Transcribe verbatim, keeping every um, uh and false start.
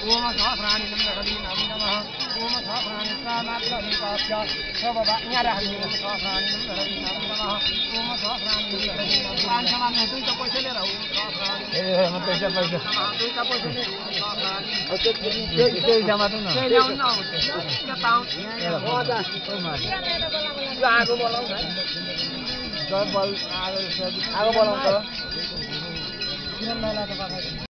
ओम सहस्राणि नमः नमः ओम सहस्राणि सामात्रहि पाप्य सबब यहाँ राख्नु सहस्राणि नमः नमः ओम सहस्राणि नमः पाँच समान में दुईटा पैसा लिएर आऊ सहस्राणि ए म पैसा पैसा दुईटा पैसा लिएर सहस्राणि त्यही जमातु न त्यही ल्याउनु न त्यो ताउ हो त यो आगो बोलाउँछ है आगो बोलाउँछ किन नला त